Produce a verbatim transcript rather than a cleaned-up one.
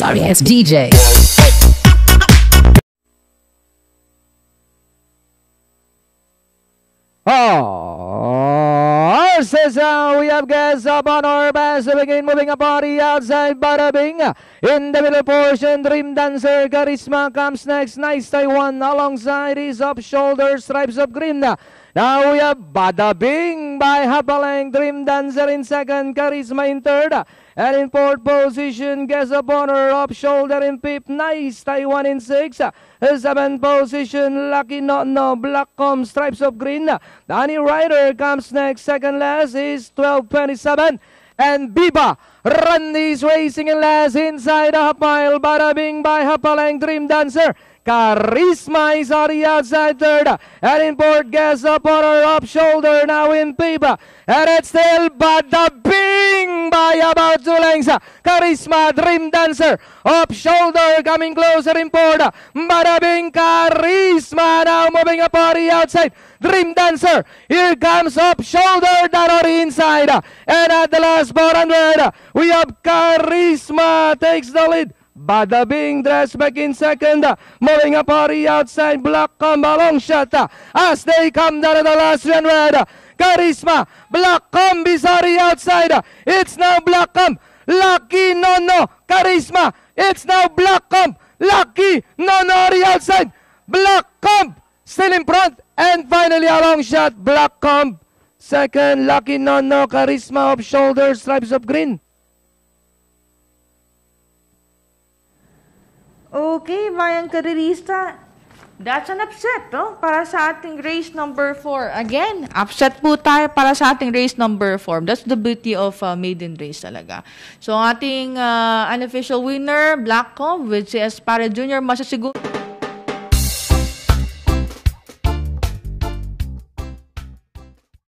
Sorry ass D J. Oh, says uh, we have guests up on our best to begin moving a party outside Bada Bing. In the middle portion, Dream Dancer Charisma comes next. Nice Taiwan alongside his up-shoulder stripes of green. Now we have Bada Bing by Hapaleng, Dream Dancer in second, Charisma in third. And in fourth position, Guest of Honor, up-shoulder in fifth, Nice Taiwan in sixth. Seventh position, Lucky No No, Blackcomb, stripes of green. Danny Ryder comes next, second last is twelve twenty-seven. And Biba Randy's racing in last inside a half mile. Bada Bing by Hapaleng, Dream Dancer. Charisma is on the outside third. And in fourth, Guest of Honor, up shoulder now in Biba. And it's still Bada Bing by about two lengths. Charisma, Dream Dancer, up shoulder coming closer in fourth. Bada Bing, Charisma now moving up on the outside. Dream Dancer, here comes up shoulder down on the inside. And at the last four hundred, we have Charisma takes the lead. Bada Bing dressed back in second, moving up on the outside. Blackcomb a long shot as they come down to the last three hundred. Charisma, Blackcomb is on the outside. It's now Blackcomb, Lucky No No, Charisma. It's now Blackcomb, Lucky No No on the outside. Blackcomb still in front, and finally a long shot. Blackcomb second, Lucky No No, Charisma off shoulder, stripes of green. Okay, bayang karerista. That's an upset, no? Para sa ating race number four. Again, upset po tayo para sa ating race number four. That's the beauty of uh, maiden race talaga. So, ating uh, unofficial winner, Blackcomb, with si Espara Junior Masasiguro.